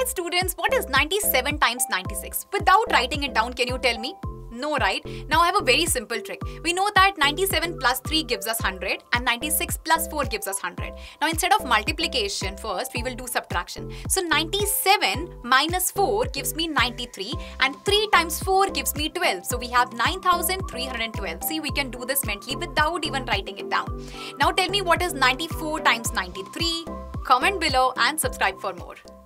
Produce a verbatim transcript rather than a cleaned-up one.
Alright students, what is ninety-seven times ninety-six? Without writing it down, can you tell me? No, right? Now I have a very simple trick. We know that ninety-seven plus three gives us one hundred and ninety-six plus four gives us one hundred. Now instead of multiplication first, we will do subtraction. So ninety-seven minus four gives me ninety-three and three times four gives me twelve. So we have nine thousand three hundred twelve. See, we can do this mentally without even writing it down. Now tell me what is ninety-four times ninety-three? Comment below and subscribe for more.